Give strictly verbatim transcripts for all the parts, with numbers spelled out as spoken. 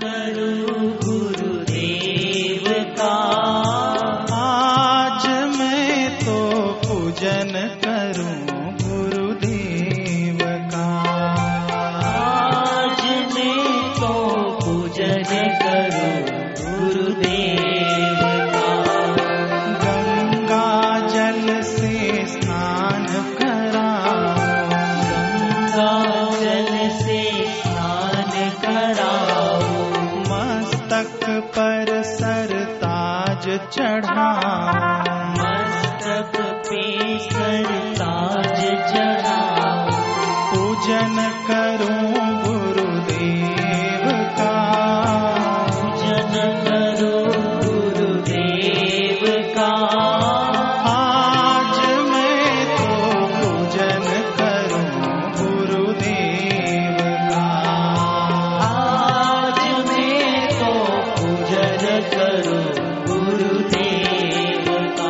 करूं गुरुदेव का, आज मैं तो पूजन करूं गुरुदेव का, आज मैं तो पूजन करूं गुरुदेव का। गंगा जल से स्नान कराऊं, गंगा जल से स्नान कराऊं, मस्तक पर सरताज चढ़ाऊं, मस्तक पे सरताज चढ़ाऊं, पूजन करूं गुरुदेव का, पूजन करूं गुरुदेव का। आज मैं तो पूजन करूं गुरुदेव का, आज मैं तो पूजन करूं गुरुदेव का।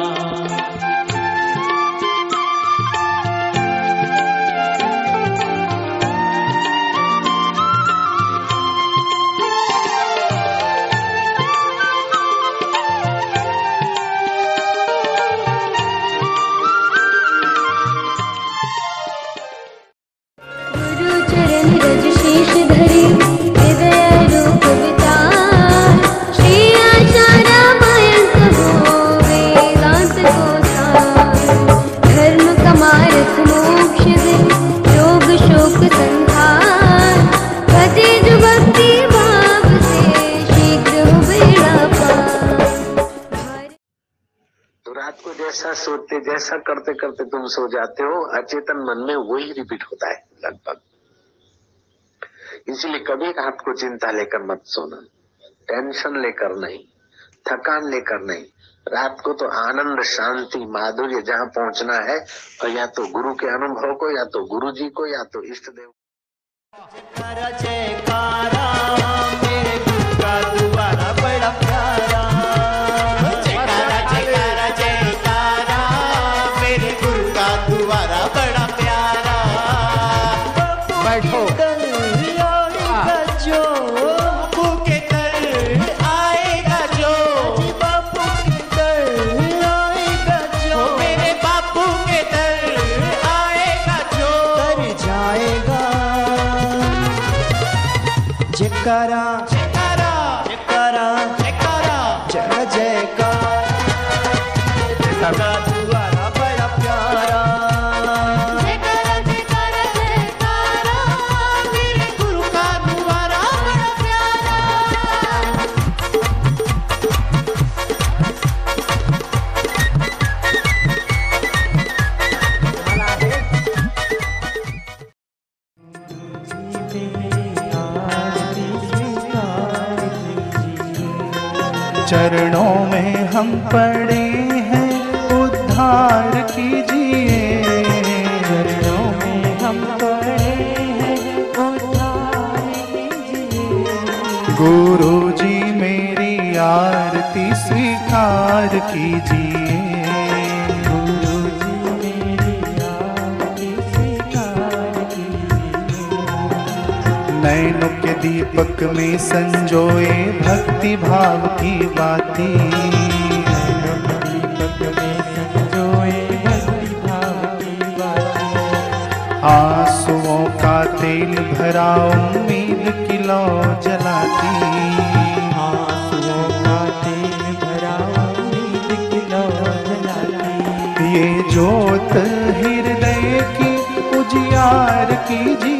गुरु चरण रज शीश धरि हृदय रूप विचार, श्री आशा रामायण कहो वेदांत को सार, धर्म का मार्ग मोक्ष दे योग शोक संहार, भजे जो भक्ति भाव से शीघ्र हो बेड़ा पार। तो रात को जैसा सोते जैसा करते करते तुम सो जाते हो, अचेतन मन में वही रिपीट होता है लगभग। इसलिए कभी रात को चिंता लेकर मत सोना, टेंशन लेकर नहीं, थकान लेकर नहीं। रात को तो आनंद शांति माधुर्य जहाँ पहुंचना है, और या तो गुरु के अनुभव को, या तो गुरु जी को, या तो इष्ट देव। जयकारा जयकारा मेरे गुरु का द्वारा बड़ा प्यारा, जयकारा जयकारा जयकारा मेरे गुरु का द्वारा बड़ा प्यारा। बैठो आएगा जो बापू के दर आएगा जो, बापू के दर आएगा जो, मेरे बापू के दर आएगा जो, तर जाएगा। जयकारा जयकारा जयकारा जयकारा जय जयकारा, का द्वारा बड़ा प्यारा। जयकारा जयकारा जयकारा मेरे गुरु का द्वारा बड़ा प्यारा। चरणों में हम पड़े हैं उद्धार कीजिए, चरणों में हम पड़े हैं उद्धार कीजिए, गुरु जी मेरी आरती स्वीकार कीजिए, गुरु जी मेरी आरती स्वीकार कीजिए। नैनों के दीपक में संजोए भक्ति भाव की बातें, नैनों के दीपक में संजोए भक्ति भाव की बातें, आंसुओं का तेल भरा उम्मीद की लौ जलाती, आंसुओं का तेल भरा उम्मीद की लौ जलाती। ये ज्योत हृदय की उजियार कीजिए,